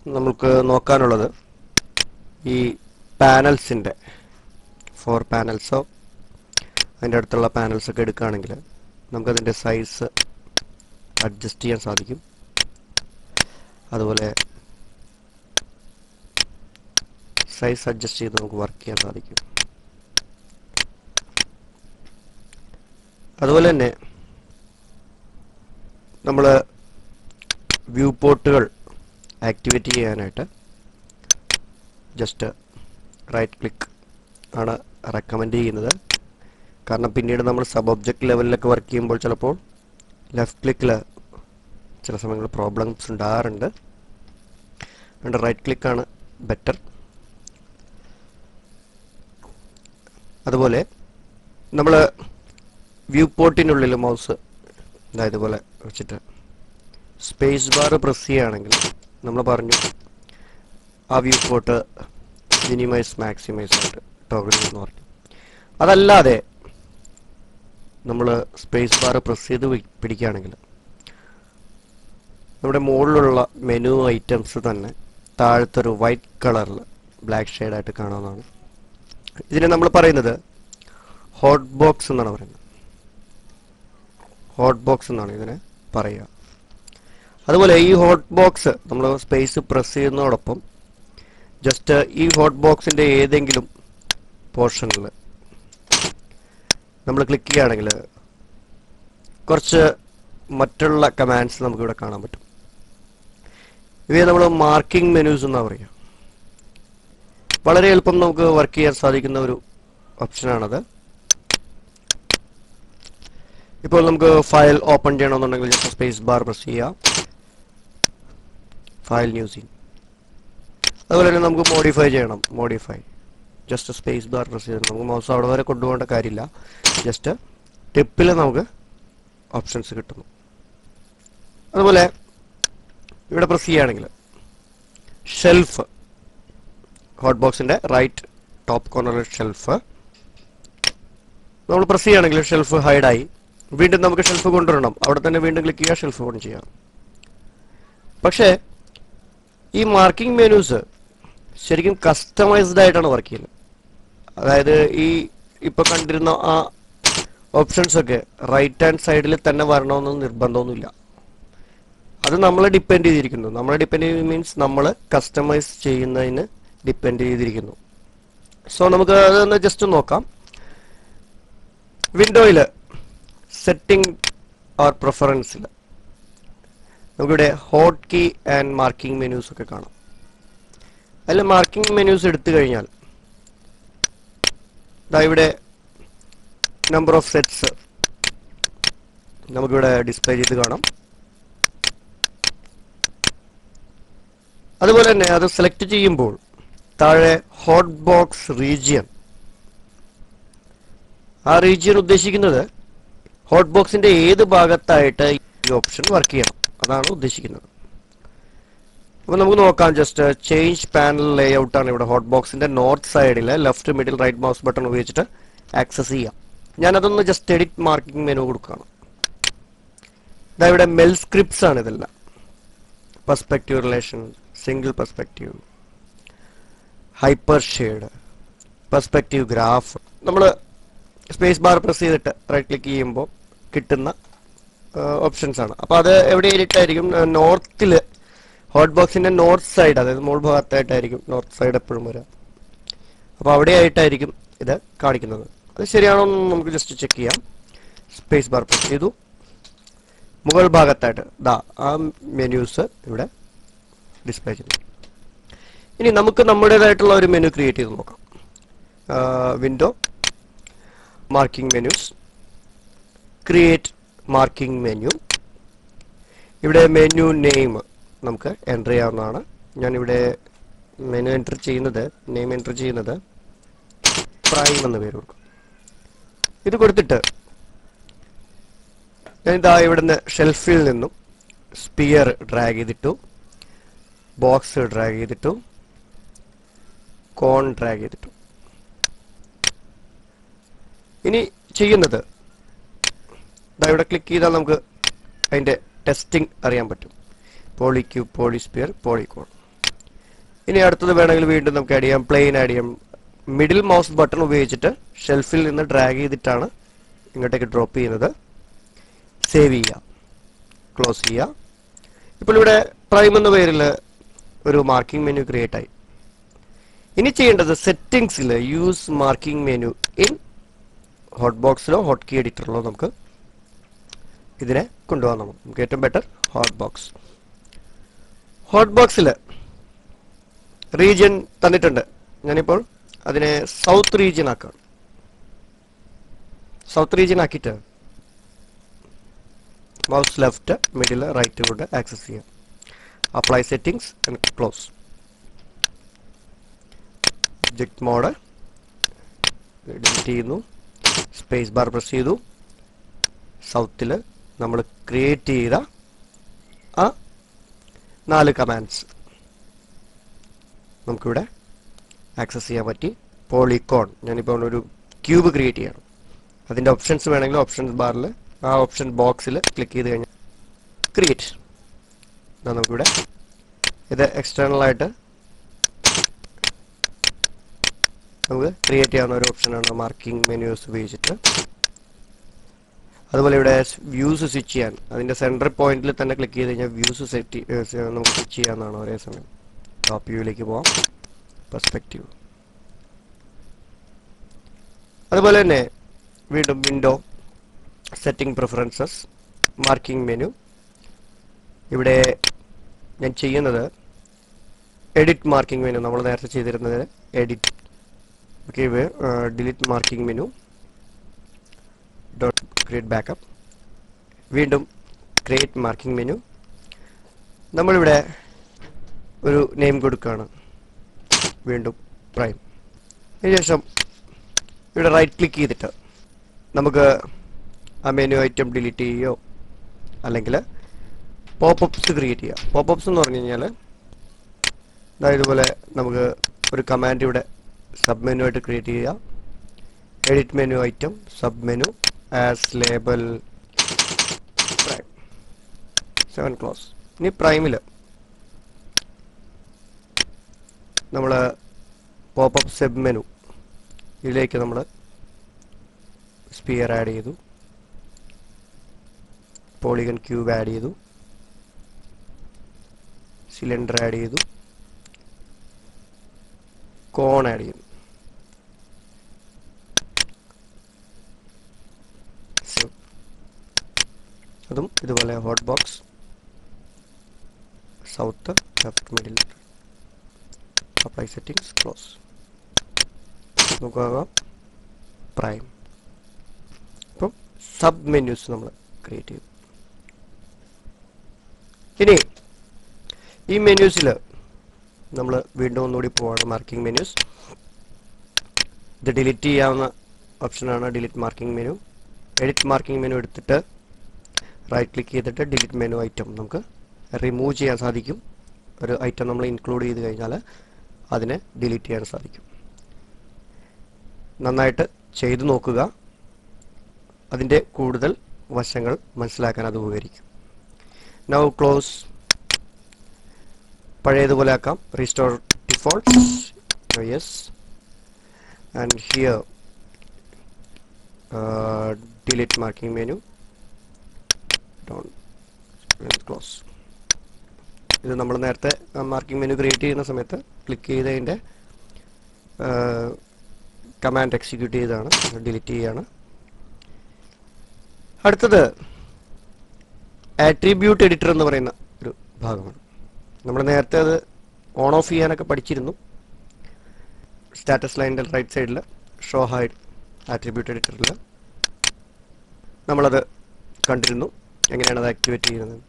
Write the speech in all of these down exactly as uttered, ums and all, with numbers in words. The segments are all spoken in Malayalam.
നമുക്ക് നോക്കാനുള്ളത് ഈ പാനൽസിൻ്റെ ഫോർ പാനൽസോ അതിൻ്റെ അടുത്തുള്ള പാനൽസൊക്കെ എടുക്കുകയാണെങ്കിൽ നമുക്കതിൻ്റെ സൈസ് അഡ്ജസ്റ്റ് ചെയ്യാൻ സാധിക്കും. അതുപോലെ സൈസ് അഡ്ജസ്റ്റ് ചെയ്ത് നമുക്ക് വർക്ക് ചെയ്യാൻ സാധിക്കും. അതുപോലെ തന്നെ നമ്മൾ വ്യൂ പോർട്ടുകൾ ആക്ടിവേറ്റ് ചെയ്യാനായിട്ട് ജസ്റ്റ് റൈറ്റ് ക്ലിക്ക് ആണ് റെക്കമെൻഡ് ചെയ്യുന്നത്. കാരണം പിന്നീട് നമ്മൾ സബ് ഒബ്ജക്റ്റ് ലെവലിലൊക്കെ വർക്ക് ചെയ്യുമ്പോൾ ചിലപ്പോൾ ലെഫ്റ്റ് ക്ലിക്കിൽ ചില സമയങ്ങളിൽ പ്രോബ്ലംസ് ഉണ്ടാകാറുണ്ട്. അതുകൊണ്ട് റൈറ്റ് ക്ലിക്കാണ് ബെറ്റർ. അതുപോലെ നമ്മൾ വ്യൂ പോർട്ടിനുള്ളിൽ മൗസ് ഇതുപോലെ വെച്ചിട്ട് സ്പേസ് ബാർ പ്രസ് ചെയ്യുകയാണെങ്കിൽ നമ്മൾ പറഞ്ഞു ആ വ്യൂ പോർട്ട് മിനിമൈസ് മാക്സിമൈസ് ആയിട്ട് ടോഗിൾ എന്ന് പറഞ്ഞു. അതല്ലാതെ നമ്മൾ സ്പേസ് ബാർ പ്രസ് ചെയ്ത് പിടിക്കുകയാണെങ്കിൽ നമ്മുടെ മുകളിലുള്ള മെനു ഐറ്റംസ് തന്നെ താഴത്തൊരു വൈറ്റ് കളറിൽ ബ്ലാക്ക് ഷെയ്ഡായിട്ട് കാണാവുന്നതാണ്. ഇതിനെ നമ്മൾ പറയുന്നത് ഹോട്ട് ബോക്സ് എന്നാണ് പറയുന്നത്. ഹോട്ട് ബോക്സ് എന്നാണ് ഇതിനെ പറയുക. അതുപോലെ ഈ ഹോട്ട് ബോക്സ് നമ്മൾ സ്പേസ് പ്രസ് ചെയ്യുന്നതോടൊപ്പം ജസ്റ്റ് ഈ ഹോട്ട് ബോക്സിൻ്റെ ഏതെങ്കിലും പോർഷനിൽ നമ്മൾ ക്ലിക്ക് ചെയ്യുകയാണെങ്കിൽ കുറച്ച് മറ്റുള്ള കമാൻഡ്സ് നമുക്കിവിടെ കാണാൻ പറ്റും. ഇവയെ നമ്മൾ മാർക്കിംഗ് മെനൂസ് എന്നാണ് പറയുക. വളരെ എളുപ്പം നമുക്ക് വർക്ക് ചെയ്യാൻ സാധിക്കുന്ന ഒരു ഓപ്ഷനാണത്. ഇപ്പോൾ നമുക്ക് ഫയൽ ഓപ്പൺ ചെയ്യണമെന്നുണ്ടെങ്കിൽ ജസ്റ്റ് സ്പേസ് ബാർ പ്രസ് ചെയ്യാം, ഫയൽ ന്യൂ സീൻ. അതുപോലെ തന്നെ നമുക്ക് മോഡിഫൈ ചെയ്യണം, modify just space bar press ചെയ്ത് നമുക്ക് മൗസ് അവിടെ വരെ കൊണ്ടുപോകേണ്ട കാര്യമില്ല. ജസ്റ്റ് ടിപ്പിൽ നമുക്ക് ഓപ്ഷൻസ് കിട്ടുന്നു. അതുപോലെ ഇവിടെ പ്രസ് ചെയ്യുകയാണെങ്കിൽ ഷെൽഫ്, ഹോട്ട് ബോക്സിൻ്റെ റൈറ്റ് ടോപ്പ് കോർണറിൽ ഷെൽഫ് നമ്മൾ പ്രസ് ചെയ്യുകയാണെങ്കിൽ ഷെൽഫ് ഹൈഡായി. വീണ്ടും നമുക്ക് ഷെൽഫ് കൊണ്ടുവരണം, അവിടെ തന്നെ വീണ്ടും ക്ലിക്ക് ചെയ്യുക, ഷെൽഫ് ഓൺ ചെയ്യാം. പക്ഷേ ഈ മാർക്കിംഗ് മെനൂസ് ശരിക്കും കസ്റ്റമൈസ്ഡ് ആയിട്ടാണ് വർക്ക് ചെയ്യുന്നത്. അതായത് ഈ ഇപ്പോൾ കണ്ടിരുന്ന ആ ഓപ്ഷൻസൊക്കെ റൈറ്റ് ഹാൻഡ് സൈഡിൽ തന്നെ വരണമെന്ന് നിർബന്ധമൊന്നുമില്ല. അത് നമ്മളെ ഡിപ്പെൻഡ് ചെയ്തിരിക്കുന്നു. നമ്മളെ ഡിപ്പെൻഡ് ചെയ്ത് മീൻസ് നമ്മൾ കസ്റ്റമൈസ് ചെയ്യുന്നതിന് ഡിപ്പെൻഡ് ചെയ്തിരിക്കുന്നു. സോ നമുക്ക് അതൊന്ന് ജസ്റ്റ് നോക്കാം. വിൻഡോയിൽ സെറ്റിംഗ് ഓർ പ്രിഫറൻസിൽ നമുക്കിവിടെ hot key and marking menus ഒക്കെ കാണാം. അതിൽ മാർക്കിംഗ് മെനൂസ് എടുത്തു കഴിഞ്ഞാൽ ദാ ഇവിടെ നമ്പർ ഓഫ് സെറ്റ്സ് നമുക്കിവിടെ ഡിസ്പ്ലേ ചെയ്ത് കാണാം. അതുപോലെ തന്നെ അത് സെലക്ട് ചെയ്യുമ്പോൾ താഴെ ഹോട്ട് ബോക്സ് റീജിയൻ, ആ റീജിയൻ ഉദ്ദേശിക്കുന്നത് ഹോട്ട് ബോക്സിന്റെ ഏത് ഭാഗത്തായിട്ട് ഈ ഓപ്ഷൻ വർക്ക് ചെയ്യണം അതാണ് ഉദ്ദേശിക്കുന്നത്. അപ്പോൾ നമുക്ക് നോക്കാം. ജസ്റ്റ് ചേഞ്ച് പാനൽ ലേഔട്ട് ആണ് ഇവിടെ ഹോട്ട് ബോക്സിന്റെ നോർത്ത് സൈഡിൽ left middle right mouse button ഉപയോഗിച്ചിട്ട് ആക്സസ് ചെയ്യാം. ഞാനതൊന്ന് ജസ്റ്റ് എഡിറ്റ് മാർക്കിംഗ് മെനു കൊടുക്കുകയാണ്. ഇതാ ഇവിടെ മെൽ സ്ക്രിപ്റ്റ്സ് ആണ് ഇതെല്ലാം. Perspective relation, single perspective, hyper shade, perspective graph. നമ്മൾ സ്പേസ് ബാർ പ്രസ് ചെയ്തിട്ട് റൈറ്റ് ക്ലിക്ക് ചെയ്യുമ്പോൾ കിട്ടുന്ന ഓപ്ഷൻസ് ആണ്. അപ്പോൾ അത് എവിടെയായിട്ടായിരിക്കും? നോർത്തിൽ, ഹോട്ട് ബോക്സിന്റെ നോർത്ത് സൈഡ്, അതായത് മുകൾ ഭാഗത്തായിട്ടായിരിക്കും നോർത്ത് സൈഡ് എപ്പോഴും വരിക. അപ്പോൾ അവിടെയായിട്ടായിരിക്കും ഇത് കാണിക്കുന്നത്. അത് ശരിയാണോ എന്ന് നമുക്ക് ജസ്റ്റ് ചെക്ക് ചെയ്യാം. സ്പേസ് ബാർ പ്രസ് ചെയ്തു, മുകൾ ഭാഗത്തായിട്ട് ദാ ആ മെനൂസ് ഇവിടെ ഡിസ്പ്ലേ ചെയ്തു. ഇനി നമുക്ക് നമ്മുടേതായിട്ടുള്ള ഒരു മെനു ക്രിയേറ്റ് ചെയ്ത് നോക്കാം. Window, marking menus, create marking menu. ഇവിടെ മെനു നെയിം നമുക്ക് എൻ്റർ ചെയ്യാവുന്നതാണ്. ഞാനിവിടെ മെനു എൻ്റർ ചെയ്യുന്നത്, നെയിം എൻ്റർ ചെയ്യുന്നത് പ്രൈം എന്ന പേര് കൊടുക്കും. ഇത് കൊടുത്തിട്ട് ഞാനിതാ ഇവിടുന്ന് ഷെൽഫിൽ നിന്നും സ്പിയർ ഡ്രാഗ് ചെയ്തിട്ടു, ബോക്സ് ഡ്രാഗ് ചെയ്തിട്ടു, കോൺ ഡ്രാഗ് ചെയ്തിട്ടു. ഇനി ചെയ്യുന്നത് ഇതാ ഇവിടെ ക്ലിക്ക് ചെയ്താൽ നമുക്ക് അതിൻ്റെ ടെസ്റ്റിംഗ് അറിയാൻ പറ്റും. പോളിക്യൂബ്, പോളിസ്പിയർ, പോളിക്കോൺ. ഇനി അടുത്തത് വേണമെങ്കിൽ വീണ്ടും നമുക്ക് ആഡ് ചെയ്യാം, പ്ലെയിൻ ആഡ് ചെയ്യാം. മിഡിൽ മൗസ് ബട്ടൺ ഉപയോഗിച്ചിട്ട് ഷെൽഫിൽ നിന്ന് ഡ്രാഗ് ചെയ്തിട്ടാണ് ഇങ്ങോട്ടേക്ക് ഡ്രോപ്പ് ചെയ്യുന്നത്. സേവ് ചെയ്യുക, ക്ലോസ് ചെയ്യുക. ഇപ്പോൾ ഇവിടെ പ്രൈം എന്ന പേരിൽ ഒരു മാർക്കിംഗ് മെനു ക്രിയേറ്റ് ആയി. ഇനി ചെയ്യേണ്ടത് സെറ്റിംഗ്സിൽ use marking menu in hot ബോക്സിലോ ഹോട്ട് കീ എഡിറ്ററിലോ നമുക്ക് ഇതിനെ കൊണ്ടുപോകാൻ. നമുക്ക് ഏറ്റവും ബെറ്റർ ഹോട്ട് ബോക്സ്. ഹോട്ട് ബോക്സിൽ റീജിയൻ തന്നിട്ടുണ്ട്. ഞാനിപ്പോൾ അതിനെ സൗത്ത് റീജിയൻ ആക്കാം. സൗത്ത് റീജിയൻ ആക്കിയിട്ട് മൗസ് ലെഫ്റ്റ് മിഡിൽ റൈറ്റ് കൊണ്ട് ആക്സസ് ചെയ്യാം. Apply settings and close. Object mode delete ചെയ്യുന്നു. സ്പേസ് ബാർ പ്രസ് ചെയ്തു. സൗത്തിൽ നമ്മൾ ക്രിയേറ്റ് ചെയ്ത ആ നാല് കമാൻഡ്സ് നമുക്കിവിടെ ആക്സസ് ചെയ്യാൻ പറ്റി. പോളിക്കോൺ, ഞാനിപ്പോൾ ഒരു ക്യൂബ് ക്രിയേറ്റ് ചെയ്യണം. അതിൻ്റെ ഓപ്ഷൻസ് വേണമെങ്കിൽ ഓപ്ഷൻസ് ബാറിൽ ആ ഓപ്ഷൻ ബോക്സിൽ ക്ലിക്ക് ചെയ്ത് കഴിഞ്ഞാൽ ക്രിയേറ്റ്. നമുക്കിവിടെ ഇത് എക്സ്റ്റേണൽ ആയിട്ട് നമുക്ക് ക്രിയേറ്റ് ചെയ്യാവുന്ന ഒരു ഓപ്ഷനാണ് മാർക്കിംഗ് മെനുസ് ഉപയോഗിച്ചിട്ട്. അതുപോലെ ഇവിടെ വ്യൂസ് സ്വിച്ച് ചെയ്യാൻ അതിൻ്റെ സെൻട്രൽ പോയിന്റിൽ തന്നെ ക്ലിക്ക് ചെയ്ത് കഴിഞ്ഞാൽ വ്യൂസ് സെറ്റ് നമുക്ക് സ്വിച്ച് ചെയ്യാവുന്നതാണ്. ഒരേ സമയം ടോപ്പ് വ്യൂവിലേക്ക് പോവാം, പെർസ്പെക്റ്റീവ്. അതുപോലെ തന്നെ വീണ്ടും window, setting preferences, marking menu. ഇവിടെ ഞാൻ ചെയ്യുന്നത് എഡിറ്റ് മാർക്കിംഗ് മെനു, നമ്മൾ നേരത്തെ ചെയ്തിരുന്നത് edit. Okay, delete marking menu dot create backup. വീണ്ടും ക്രിയേറ്റ് മാർക്കിംഗ് മെനു. നമ്മളിവിടെ ഒരു നെയിം കൊടുക്കുകയാണ്, വീണ്ടും പ്രൈം. അതിനുശേഷം ഇവിടെ റൈറ്റ് ക്ലിക്ക് ചെയ്തിട്ട് നമുക്ക് ആ മെനു ഐറ്റം ഡിലീറ്റ് ചെയ്യുകയോ അല്ലെങ്കിൽ പോപ്പപ്സ് ക്രിയേറ്റ് ചെയ്യാം. പോപ്പപ്സ് എന്ന് പറഞ്ഞു കഴിഞ്ഞാൽ അതായത് ഇതുപോലെ നമുക്ക് ഒരു കമാൻഡ് ഇവിടെ സബ് മെനു ആയിട്ട് ക്രിയേറ്റ് ചെയ്യുക. Edit menu item sub menu as label prime, seven close. ഇനി പ്രൈമിൽ നമ്മൾ പോപ്പപ്പ് സബ് മെനു ഇതിലേക്ക് നമ്മൾ സ്പിയർ ആഡ് ചെയ്തു, പോളിഗൺ ക്യൂബ് ആഡ് ചെയ്തു, സിലിണ്ടർ ആഡ് ചെയ്തു, കോൺ ആഡ് ചെയ്തു. അതും ഇതുപോലെ hot box, south, left, middle, apply settings, close. നോക്കുക പ്രൈം. അപ്പം സബ് മെന്യൂസ് നമ്മൾ ക്രിയേറ്റ് ചെയ്തു. ഇനി ഈ മെന്യൂസിൽ നമ്മൾ വീണ്ടും ഒന്നുകൂടി പോവാണ് മാർക്കിംഗ് മെന്യൂസ്. ഇത് ഡിലീറ്റ് ചെയ്യാവുന്ന ഓപ്ഷനാണ് delete marking menu. Edit marking menu എടുത്തിട്ട് റൈറ്റ് ക്ലിക്ക് ചെയ്തിട്ട് ഡിലീറ്റ് മെനു ഐറ്റം നമുക്ക് റിമൂവ് ചെയ്യാൻ സാധിക്കും. ഒരു ഐറ്റം നമ്മൾ ഇൻക്ലൂഡ് ചെയ്ത് കഴിഞ്ഞാൽ അതിനെ ഡിലീറ്റ് ചെയ്യാൻ സാധിക്കും. നന്നായിട്ട് ചെയ്തു നോക്കുക, അതിൻ്റെ കൂടുതൽ വശങ്ങൾ മനസ്സിലാക്കാൻ അത് ഉപകരിക്കും. Now close. പഴയതുപോലെ ആക്കാം. Restore defaults, yes. And here delete marking menu, close. ഇത് നമ്മൾ നേരത്തെ മാർക്കിംഗ് മെനു ക്രിയേറ്റ് ചെയ്യുന്ന സമയത്ത് ക്ലിക്ക് ചെയ്തതിൻ്റെ കമാൻഡ് എക്സിക്യൂട്ട് ചെയ്താണ്, ഡിലീറ്റ് ചെയ്യാണ്. അടുത്തത് ആട്രിബ്യൂട്ട് എഡിറ്റർ എന്ന് പറയുന്ന ഒരു ഭാഗമാണ്. നമ്മൾ നേരത്തെ അത് ഓൺ ഓഫ് ചെയ്യാനൊക്കെ പഠിച്ചിരുന്നു. സ്റ്റാറ്റസ് ലൈനിൻ്റെ റൈറ്റ് സൈഡിൽ ഷോ ഹൈഡ് ആട്രിബ്യൂട്ട് എഡിറ്ററിൽ നമ്മളത് കണ്ടിരുന്നു, എങ്ങനെയാണ് അത് ആക്ടിവേറ്റ് ചെയ്യുന്നത്.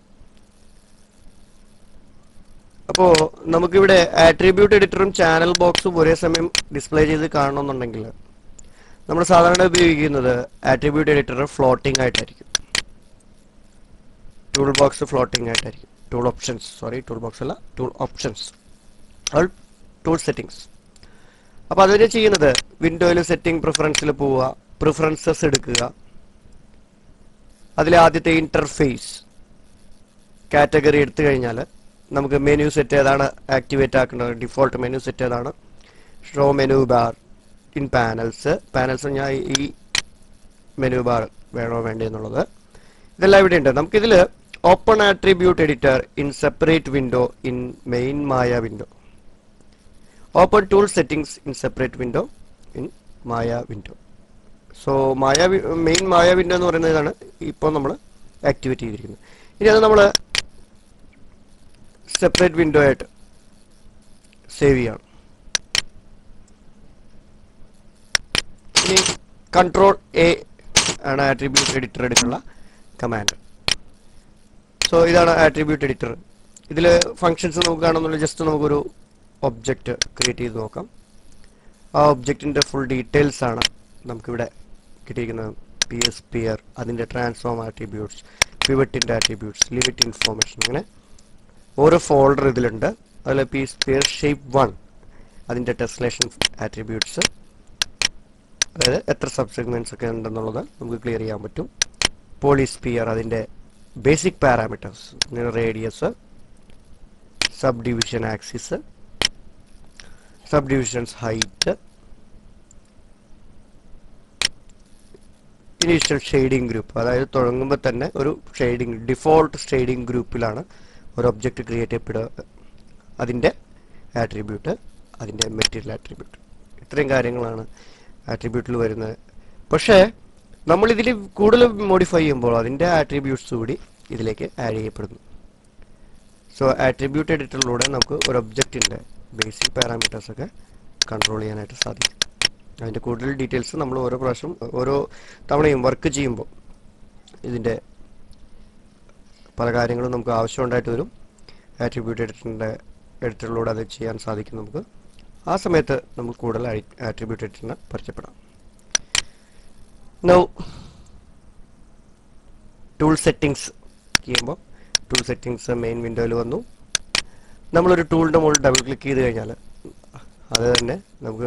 അപ്പോൾ നമുക്കിവിടെ ആട്രിബ്യൂട്ട് എഡിറ്ററും ചാനൽ ബോക്സും ഒരേ സമയം ഡിസ്പ്ലേ ചെയ്ത് കാണണമെന്നുണ്ടെങ്കിൽ നമ്മൾ സാധാരണ ഉപയോഗിക്കുന്നത് ആട്രിബ്യൂട്ട് എഡിറ്റർ ഫ്ലോട്ടിംഗ് ആയിട്ടായിരിക്കും. ടൂൾ ബോക്സ് ഫ്ലോട്ടിംഗ് ആയിട്ടായിരിക്കും. Tool options, sorry tool box അല്ല, ടൂൾ ഓപ്ഷൻസ്, ടൂൾ സെറ്റിംഗ്സ്. അപ്പോൾ അതിന് ചെയ്യുന്നത് വിൻഡോയിൽ സെറ്റിംഗ് പ്രിഫറൻസിൽ പോവുക, പ്രിഫറൻസസ് എടുക്കുക, അതിലെ ആദ്യത്തെ ഇന്റർഫേസ് കാറ്റഗറി എടുത്തു കഴിഞ്ഞാൽ നമുക്ക് മെനു സെറ്റ് ഏതാണ് ആക്ടിവേറ്റ് ആക്കേണ്ടത്, ഡിഫോൾട്ട് മെനു സെറ്റ് ഏതാണ്, show menu bar in panels, panels ഞാൻ ഈ മെനു ബാർ വേണോ വേണ്ടേ എന്നുള്ളത് ഇതെല്ലാം ഇവിടെ ഉണ്ട്. നമുക്കിതിൽ open attribute editor in separate window in main Maya window, open tool settings in separate window in Maya window. So Maya main Maya window എന്ന് പറയുന്നത് ഇതാണ് ഇപ്പോൾ നമ്മൾ ആക്ടിവേറ്റ് ചെയ്തിരിക്കുന്നത്. ഇനി അത് നമ്മൾ സെപ്പറേറ്റ് വിൻഡോ ആയിട്ട് സേവ് ചെയ്യണം. ഇനി കൺട്രോൾ എ ആണ് ആട്രിബ്യൂട്ട് എഡിറ്റർ എടുക്കുന്ന കമാൻഡ്. സോ ഇതാണ് ആട്രിബ്യൂട്ട് എഡിറ്റർ. ഇതിൽ ഫങ്ഷൻസ് നമുക്ക് കാണുന്നുള്ള ജസ്റ്റ് നമുക്കൊരു ഒബ്ജക്റ്റ് ക്രിയേറ്റ് ചെയ്ത് നോക്കാം. ആ ഒബ്ജക്റ്റിൻ്റെ ഫുൾ ഡീറ്റെയിൽസ് ആണ് നമുക്കിവിടെ കിട്ടിയിരിക്കുന്നത്. പി എസ് പിയർ, അതിൻ്റെ ട്രാൻസ്ഫോം ആട്രിബ്യൂട്ട്സ്, പിവറ്റിൻ്റെ ആട്രിബ്യൂട്ട്സ്, ലിമിറ്റ് ഇൻഫോർമേഷൻ, അങ്ങനെ ഓരോ ഫോൾഡർ ഇതിലുണ്ട്. അതിൽ pSphere shape one അതിൻ്റെ ടെസ്ലേഷൻ ആട്രിബ്യൂട്ട്സ്, അതായത് എത്ര സബ് സെഗ്മെന്റ്സ് ഒക്കെ ഉണ്ടെന്നുള്ളത് നമുക്ക് ക്ലിയർ ചെയ്യാൻ പറ്റും. പോളിസ്പിയർ അതിൻ്റെ basic parameters, radius, sub division axis, sub divisions height, initial shading group, അതായത് തുടങ്ങുമ്പോൾ തന്നെ ഒരു ഷെയ്ഡിങ് ഡിഫോൾട്ട് ഷെയ്ഡിങ് ഗ്രൂപ്പിലാണ് ഒരു ഒബ്ജക്റ്റ് ക്രിയേറ്റ് ചെയ്യപ്പെടുക, അതിൻ്റെ ആട്രിബ്യൂട്ട്, അതിൻ്റെ മെറ്റീരിയൽ ആട്രിബ്യൂട്ട്, ഇത്രയും കാര്യങ്ങളാണ് ആട്രിബ്യൂട്ടിൽ വരുന്നത്. പക്ഷേ നമ്മളിതിൽ കൂടുതൽ മോഡിഫൈ ചെയ്യുമ്പോൾ അതിൻ്റെ ആട്രിബ്യൂട്ട്സ് കൂടി ഇതിലേക്ക് ആഡ് ചെയ്യപ്പെടുന്നു. സോ ആട്രിബ്യൂട്ട് എഡിറ്ററിലൂടെ നമുക്ക് ഒരു ഒബ്ജക്റ്റിൻ്റെ ബേസിക് പാരാമീറ്റേഴ്സൊക്കെ കൺട്രോൾ ചെയ്യാനായിട്ട് സാധിക്കും. അതിൻ്റെ കൂടുതൽ ഡീറ്റെയിൽസ് നമ്മൾ ഓരോ പ്രാവശ്യം ഓരോ തവണയും വർക്ക് ചെയ്യുമ്പോൾ ഇതിൻ്റെ പല കാര്യങ്ങളും നമുക്ക് ആവശ്യമുണ്ടായിട്ട് വരും. ആട്രിബ്യൂട്ട് എഡിറ്ററിൻ്റെ എഡിറ്ററിലൂടെ അത് ചെയ്യാൻ സാധിക്കും നമുക്ക്. ആ സമയത്ത് നമുക്ക് കൂടുതൽ ആട്രിബ്യൂട്ട് എഡിറ്ററിനെ പരിചയപ്പെടാം. നൗ ടൂൾ സെറ്റിംഗ്സ് ചെയ്യുമ്പോൾ ടൂൾ സെറ്റിംഗ്സ് മെയിൻ വിൻഡോയിൽ വന്നു. നമ്മളൊരു ടൂളിൻ്റെ മുകളിൽ ഡബിൾ ക്ലിക്ക് ചെയ്ത് കഴിഞ്ഞാൽ അത് തന്നെ നമുക്ക്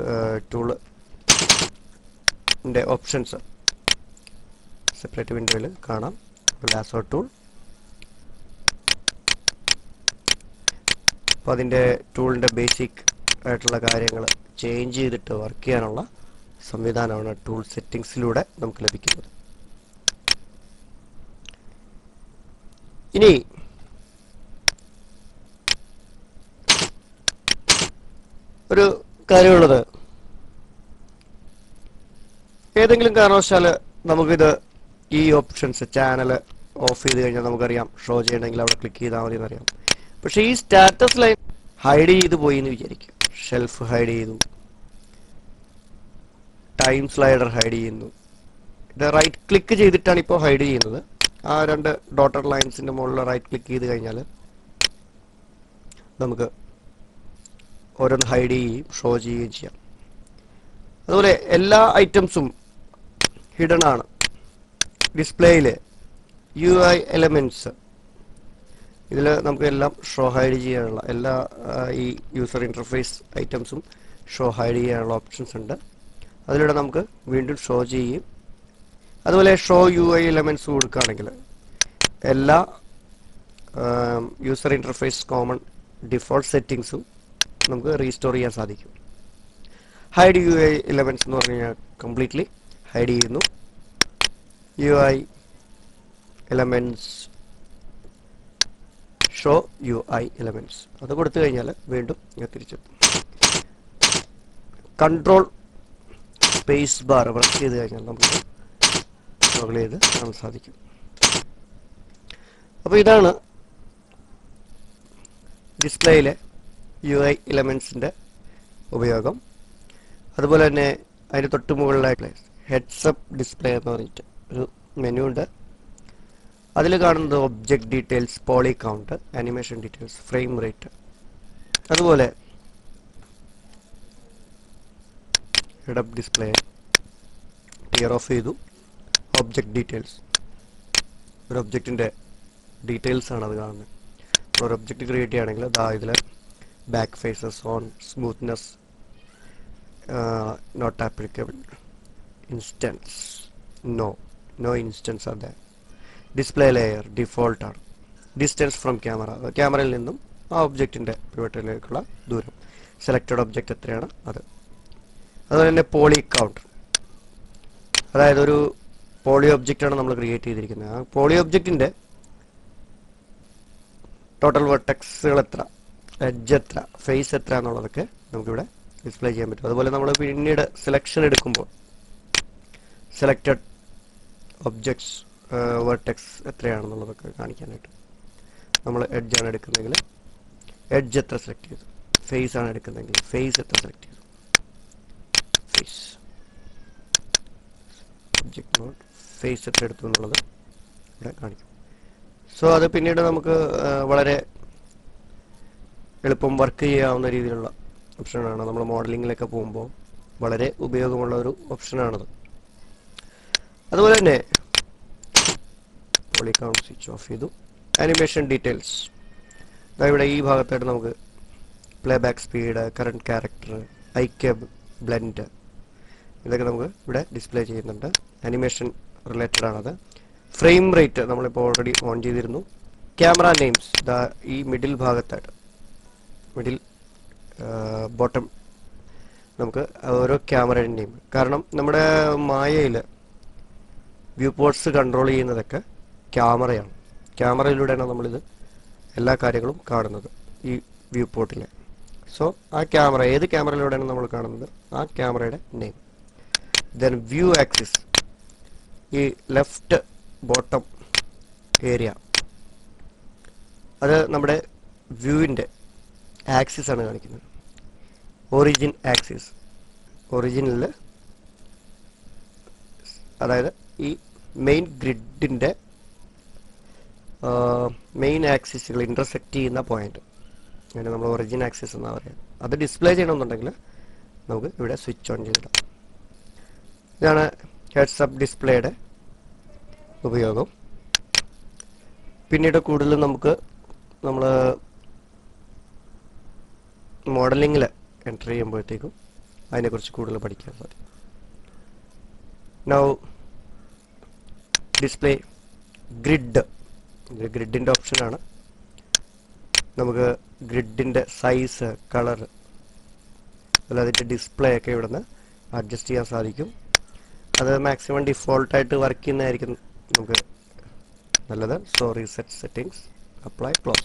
ടൂളിൻ്റെ ഓപ്ഷൻസ് സെപ്പറേറ്റ് വിൻഡോയിൽ കാണാം. ലാസോ ടൂൾ, അപ്പോൾ അതിൻ്റെ ടൂളിൻ്റെ ബേസിക് ആയിട്ടുള്ള കാര്യങ്ങൾ ചേഞ്ച് ചെയ്തിട്ട് വർക്ക് ചെയ്യാനുള്ള സംവിധാനമാണ് ടൂൾ സെറ്റിംഗ്സിലൂടെ നമുക്ക് ലഭിക്കുന്നത്. ഇനി ഒരു കാര്യമുള്ളത്, ഏതെങ്കിലും കാരണവശാൽ നമുക്കിത് ഈ ഓപ്ഷൻസ് ചാനൽ ഓഫ് ചെയ്ത് കഴിഞ്ഞാൽ നമുക്കറിയാം ഷോ ചെയ്യണമെങ്കിൽ അവിടെ ക്ലിക്ക് ചെയ്താൽ മതി എന്നറിയാം. പക്ഷേ ഈ സ്റ്റാറ്റസ് ലൈൻ ഹൈഡ് ചെയ്ത് പോയി എന്ന് വിചാരിക്കും. ഷെൽഫ് ഹൈഡ് ചെയ്തു, ടൈം സ്ലൈഡർ ഹൈഡ് ചെയ്യുന്നു. ഇത് റൈറ്റ് ക്ലിക്ക് ചെയ്തിട്ടാണ് ഇപ്പോൾ ഹൈഡ് ചെയ്യുന്നത്. ആ രണ്ട് ഡോട്ടർ ലൈൻസിൻ്റെ മുകളിൽ റൈറ്റ് ക്ലിക്ക് ചെയ്ത് കഴിഞ്ഞാൽ നമുക്ക് ഓരോന്ന് ഹൈഡ് ചെയ്യുകയും ഷോ ചെയ്യുകയും ചെയ്യാം. അതുപോലെ എല്ലാ ഐറ്റംസും ഹിഡൻ ആണ്. ഡിസ്പ്ലേയിൽ യു ഐ എലമെൻറ്റ്സ്, ഇതിൽ നമുക്ക് എല്ലാം ഷോ ഹൈഡ് ചെയ്യാനുള്ള എല്ലാ ഈ യൂസർ ഇൻ്റർഫേസ് ഐറ്റംസും ഷോ ഹൈഡ് ചെയ്യാനുള്ള ഓപ്ഷൻസ് ഉണ്ട്. അതിലൂടെ നമുക്ക് വീണ്ടും ഷോ ചെയ്യുകയും, അതുപോലെ ഷോ യു ഐ എലമെൻറ്റ്സ് കൊടുക്കുകയാണെങ്കിൽ എല്ലാ യൂസർ ഇൻ്റർഫേസ് കോമൺ ഡിഫോൾട്ട് സെറ്റിങ്സും നമുക്ക് റീസ്റ്റോർ ചെയ്യാൻ സാധിക്കും. ഹൈഡ് യു ഐ എലമെൻറ്റ്സ് എന്ന് പറഞ്ഞു കഴിഞ്ഞാൽ കംപ്ലീറ്റ്ലി ഹൈഡ് ചെയ്യുന്നു. U I elements show U I elements അത് കൊടുത്തു കഴിഞ്ഞാൽ വീണ്ടും തിരിച്ചെത്തും. കൺട്രോൾ സ്പേസ് ബാർ പ്രസ് ചെയ്ത് കഴിഞ്ഞാൽ നമുക്ക് ടോഗിൾ ചെയ്ത് കാണാൻ സാധിക്കും. അപ്പോൾ ഇതാണ് ഡിസ്പ്ലേയിലെ യു ഐ എലമെൻറ്റ്സിൻ്റെ ഉപയോഗം. അതുപോലെ തന്നെ അതിന് തൊട്ട് മുകളിലായിട്ട് ഹെഡ്സപ്പ് ഡിസ്പ്ലേ എന്ന് പറഞ്ഞിട്ട് ഒരു മെനു ഉണ്ട്. അതിൽ കാണുന്നത് object details, poly count, animation details, frame rate. അതുപോലെ ഹെഡപ്പ് ഡിസ്പ്ലേ ക്ലിയർ ഓഫ് ചെയ്തു. ഒബ്ജക്റ്റ് ഡീറ്റെയിൽസ്, ഒരു ഒബ്ജക്റ്റിൻ്റെ ഡീറ്റെയിൽസ് ആണ് അത് കാണുന്നത്. ഒരു ഒബ്ജക്റ്റ് ക്രിയേറ്റ് ചെയ്യുകയാണെങ്കിൽ അതാ ഇതിൽ back faces on, smoothness not applicable, instance no no instance are that, display layer default ആണ്, ഡിസ്റ്റൻസ് ഫ്രം ക്യാമറ, ക്യാമറയിൽ നിന്നും ആ ഒബ്ജക്റ്റിൻ്റെ പിവറ്റിലേക്കുള്ള ദൂരം. സെലക്റ്റഡ് ഒബ്ജക്റ്റ് എത്രയാണ് അത്. അതുപോലെ തന്നെ പോളി കൗണ്ടർ, അതായത് ഒരു പോളി ഒബ്ജക്റ്റാണ് നമ്മൾ ക്രിയേറ്റ് ചെയ്തിരിക്കുന്നത്. ആ പോളി ഒബ്ജക്റ്റിൻ്റെ ടോട്ടൽ വെർട്ടെക്സുകൾ എത്ര, എഡ്ജ് എത്ര, ഫേസ് എത്ര എന്നുള്ളതൊക്കെ നമുക്കിവിടെ ഡിസ്പ്ലേ ചെയ്യാൻ പറ്റും. അതുപോലെ നമ്മൾ പിന്നീട് സെലക്ഷൻ എടുക്കുമ്പോൾ സെലക്റ്റഡ് ഒബ്ജക്ട്സ് വെർട്ടെക്സ് എത്രയാണെന്നുള്ളതൊക്കെ കാണിക്കാനായിട്ട് നമ്മൾ എഡ്ജാണ് എടുക്കുന്നതെങ്കിൽ എഡ്ജ് എത്ര സെലക്ട് ചെയ്തു, ഫേസ് ആണ് എടുക്കുന്നതെങ്കിൽ ഫേസ് എത്ര സെലക്ട് ചെയ്തു, ഫേസ് ഒബ്ജക്റ്റ് നോട്ട് ഫേസ് എത്ര എടുത്തു എന്നുള്ളത് ഇവിടെ കാണിക്കും. സോ അത് പിന്നീട് നമുക്ക് വളരെ എളുപ്പം വർക്ക് ചെയ്യാവുന്ന രീതിയിലുള്ള ഓപ്ഷനാണ്. നമ്മൾ മോഡലിങ്ങിലൊക്കെ പോകുമ്പോൾ വളരെ ഉപയോഗമുള്ള ഒരു ഓപ്ഷനാണത്. അതുപോലെ തന്നെ പോളി കൗണ്ട് സ്വിച്ച് ഓഫ് ചെയ്തു. ആനിമേഷൻ ഡീറ്റെയിൽസ്, ഇവിടെ ഈ ഭാഗത്തായിട്ട് നമുക്ക് playback speed, current character, ഐക്യബ്, ബ്ലെൻഡ്, ഇതൊക്കെ നമുക്ക് ഇവിടെ ഡിസ്പ്ലേ ചെയ്യുന്നുണ്ട്. ആനിമേഷൻ റിലേറ്റഡ് ആണത്. ഫ്രെയിം റേറ്റ് നമ്മളിപ്പോൾ ഓൾറെഡി ഓൺ ചെയ്തിരുന്നു. ക്യാമറ നെയിംസ്, ദാ ഈ മിഡിൽ ഭാഗത്തായിട്ട് മിഡിൽ ബോട്ടം നമുക്ക് ഓരോ ക്യാമറയുടെ നെയിം, കാരണം നമ്മുടെ മായയിൽ വ്യൂ പോർട്സ് കൺട്രോൾ ചെയ്യുന്നതൊക്കെ ക്യാമറയാണ്. ക്യാമറയിലൂടെയാണ് നമ്മളിത് എല്ലാ കാര്യങ്ങളും കാണുന്നത് ഈ വ്യൂ പോർട്ടിൽ. സോ ആ ക്യാമറ ഏത് ക്യാമറയിലൂടെയാണ് നമ്മൾ കാണുന്നത്, ആ ക്യാമറയുടെ നെയിം. ദെൻ വ്യൂ ആക്സിസ്, ഈ ലെഫ്റ്റ് ബോട്ടം ഏരിയ, അത് നമ്മുടെ വ്യൂവിൻ്റെ ആക്സിസ് ആണ് കാണിക്കുന്നത്. ഒറിജിൻ ആക്സിസ്, ഒറിജിനിൽ അതായത് ഈ മെയിൻ ഗ്രിഡിൻ്റെ മെയിൻ ആക്സിസുകൾ ഇൻ്റർസെക്റ്റ് ചെയ്യുന്ന പോയിന്റ്, അങ്ങനെ നമ്മൾ ഒറിജിൻ ആക്സിസ് എന്നാണ് പറയുക. അത് ഡിസ്പ്ലേ ചെയ്യണമെന്നുണ്ടെങ്കിൽ നമുക്ക് ഇവിടെ സ്വിച്ച് ഓൺ ചെയ്തിടാം. ഇതാണ് ഹെഡ്സ് അപ്പ് ഡിസ്പ്ലേയുടെ ഉപയോഗം. പിന്നീട് കൂടുതൽ നമുക്ക് നമ്മൾ മോഡലിങ്ങിൽ എൻ്റർ ചെയ്യുമ്പോഴത്തേക്കും അതിനെക്കുറിച്ച് കൂടുതൽ പഠിക്കാൻ സാധിക്കും. നൗ ഡിസ്പ്ലേ ഗ്രിഡ്, ഇത് ഗ്രിഡിൻ്റെ ഓപ്ഷനാണ്. നമുക്ക് ഗ്രിഡിൻ്റെ സൈസ്, കളർ, അതുപോലെ അതിൻ്റെ ഡിസ്പ്ലേ ഒക്കെ ഇവിടുന്ന് അഡ്ജസ്റ്റ് ചെയ്യാൻ സാധിക്കും. അത് മാക്സിമം ഡിഫോൾട്ടായിട്ട് വർക്ക് ചെയ്യുന്നതായിരിക്കും നമുക്ക് നല്ലത്. So reset settings, apply, close.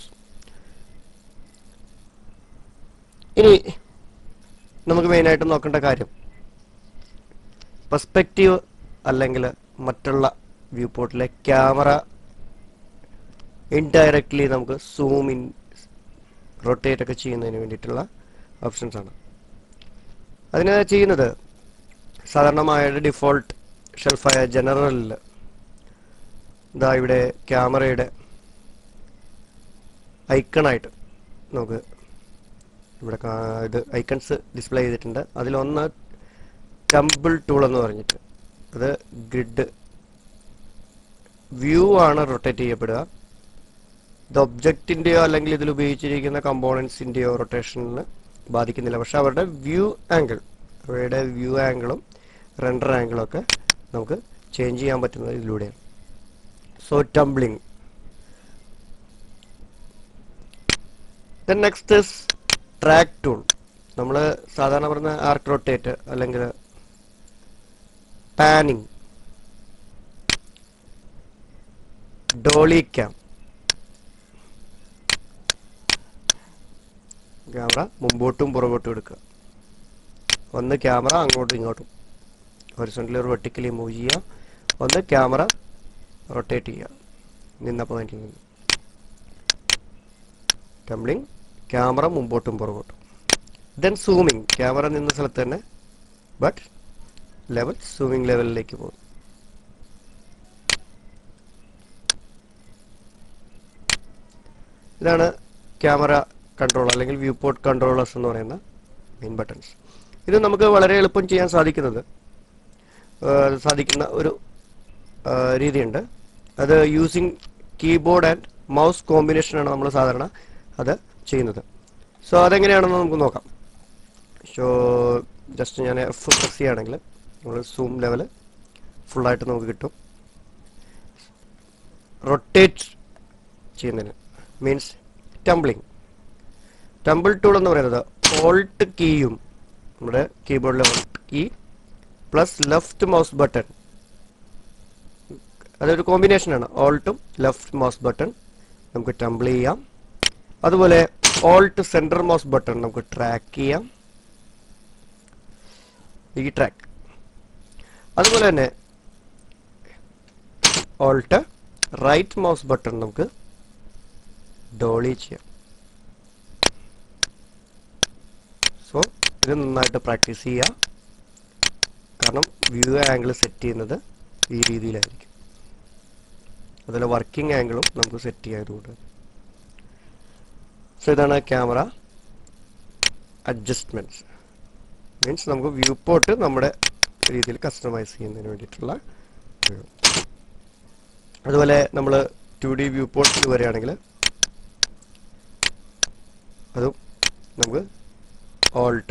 ഇനി നമുക്ക് മെയിനായിട്ട് നോക്കേണ്ട കാര്യം പെർസ്പെക്റ്റീവ് അല്ലെങ്കിൽ മറ്റുള്ള വ്യൂ പോർട്ടിലെ ക്യാമറ ഇൻഡയറക്ട്ലി നമുക്ക് സൂം ഇൻ, റൊട്ടേറ്റ് ഒക്കെ ചെയ്യുന്നതിന് വേണ്ടിയിട്ടുള്ള ഓപ്ഷൻസ് ആണ്. അതിന് ചെയ്യുന്നത് സാധാരണമായ ഡിഫോൾട്ട് ഷെൽഫായ ജനറലിൽ ഇതാ ഇവിടെ ക്യാമറയുടെ ഐക്കണായിട്ട് നമുക്ക് ഇവിടെ ഇത് ഐക്കൺസ് ഡിസ്പ്ലേ ചെയ്തിട്ടുണ്ട്. അതിലൊന്ന് ടംബിൾ ടൂൾ എന്ന് പറഞ്ഞിട്ട്, അത് ഗ്രിഡ് വ്യൂ ആണ് റൊട്ടേറ്റ് ചെയ്യപ്പെടുക. ഇത് ഒബ്ജക്റ്റിൻ്റെയോ അല്ലെങ്കിൽ ഇതിൽ ഉപയോഗിച്ചിരിക്കുന്ന കമ്പോണൻസിൻ്റെയോ റൊട്ടേഷനിൽ ബാധിക്കുന്നില്ല. പക്ഷെ അവരുടെ വ്യൂ ആംഗിൾ, അവയുടെ വ്യൂ ആംഗിളും റെൻഡർ ആംഗിളും ഒക്കെ നമുക്ക് ചേഞ്ച് ചെയ്യാൻ പറ്റുന്നത് ഇതിലൂടെയാണ്. So tumbling. Then next is track tool. നമ്മൾ സാധാരണ പറഞ്ഞ ആർക്ക് റൊട്ടേറ്റ് അല്ലെങ്കിൽ പാനിങ്, ഡോളി ക്യാം, ക്യാമറ മുമ്പോട്ടും പുറകോട്ടും എടുക്കുക. ഒന്ന് ക്യാമറ അങ്ങോട്ടും ഇങ്ങോട്ടും ഹൊറിസോണ്ടലി ഒരു വെർട്ടിക്കലി മൂവ് ചെയ്യുക. ഒന്ന് ക്യാമറ റൊട്ടേറ്റ് ചെയ്യുക നിന്ന പോയിന്റിൽ നിന്ന്. ടംബ്ലിംഗ്, ക്യാമറ മുമ്പോട്ടും പുറകോട്ടും. ദെൻ സൂമിങ്, ക്യാമറ നിന്ന സ്ഥലത്ത് തന്നെ ബട്ട് ലെവൽ സൂമിങ് ലെവലിലേക്ക് പോകും. ഇതാണ് ക്യാമറ കൺട്രോൾ അല്ലെങ്കിൽ വ്യൂ പോർട്ട് കൺട്രോളേഴ്സ് എന്ന് പറയുന്ന മെയിൻ ബട്ടൺസ്. ഇത് നമുക്ക് വളരെ എളുപ്പം ചെയ്യാൻ സാധിക്കുന്നത് സാധിക്കുന്ന ഒരു രീതിയുണ്ട്. അത് യൂസിങ് കീബോർഡ് ആൻഡ് മൗസ് കോമ്പിനേഷനാണ് നമ്മൾ സാധാരണ അത് ചെയ്യുന്നത്. സോ അതെങ്ങനെയാണെന്ന് നമുക്ക് നോക്കാം. സോ ജസ്റ്റ് ഞാൻ എഫ് പ്രസ് ചെയ്യുകയാണെങ്കിൽ നമ്മൾ സൂം ലെവൽ ഫുള്ളായിട്ട് നമുക്ക് കിട്ടും. റൊട്ടേറ്റ് ചെയ്യുന്നതിന് മീൻസ് ടംബ്ലിംഗ്, ടെമ്പിൾ ടൂൾ എന്ന് പറയുന്നത് ഓൾട്ട് കീയും നമ്മുടെ കീബോർഡിലെ alt key plus left mouse button, അതൊരു കോമ്പിനേഷനാണ്. ഓൾട്ടും ലെഫ്റ്റ് മൗസ് ബട്ടൺ നമുക്ക് ടെമ്പിൾ ചെയ്യാം. അതുപോലെ ഓൾട്ട് സെൻറ്റർ മൗസ് ബട്ടൺ നമുക്ക് ട്രാക്ക് ചെയ്യാം, ഈ ട്രാക്ക്. അതുപോലെ തന്നെ ഓൾട്ട് റൈറ്റ് മൗസ് ബട്ടൺ നമുക്ക് ഡോളി ചെയ്യാം. സോ ഇത് നന്നായിട്ട് പ്രാക്ടീസ് ചെയ്യുക, കാരണം വ്യൂ ആംഗിൾ സെറ്റ് ചെയ്യുന്നത് ഈ രീതിയിലായിരിക്കും. അതുപോലെ വർക്കിംഗ് ആംഗിളും നമുക്ക് സെറ്റ് ചെയ്യാറുണ്ട്. സോ ഇതാണ് ക്യാമറ അഡ്ജസ്റ്റ്മെന്റ്സ്. മീൻസ് നമുക്ക് വ്യൂ പോർട്ട് നമ്മുടെ രീതിയിൽ കസ്റ്റമൈസ് ചെയ്യുന്നതിന് വേണ്ടിയിട്ടുള്ള. അതുപോലെ നമ്മൾ ടു ഡി വ്യൂ പോർട്ടിൽ വരികയാണെങ്കിൽ അതും നമുക്ക് alt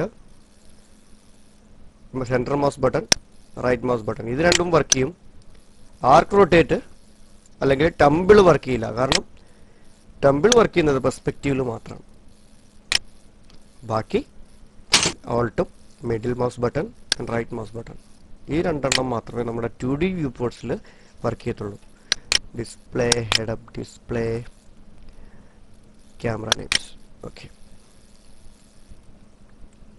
center mouse button right mouse button ഇത് രണ്ടും വർക്ക് ചെയ്യും. ആർക്ക് റൊട്ടേറ്റ് അല്ലെങ്കിൽ ടംബിൾ വർക്ക് ചെയ്യില്ല, കാരണം ടംബിൾ വർക്ക് ചെയ്യുന്നത് പെർസ്പെക്റ്റീവിൽ മാത്രമാണ്. ബാക്കി ഓൾട്ടും middle mouse button right mouse button ഈ രണ്ടെണ്ണം മാത്രമേ നമ്മുടെ ടു ഡി വ്യൂ പോർട്സിൽ വർക്ക് ചെയ്യത്തുള്ളൂ. Display, head up display, camera names. Okay.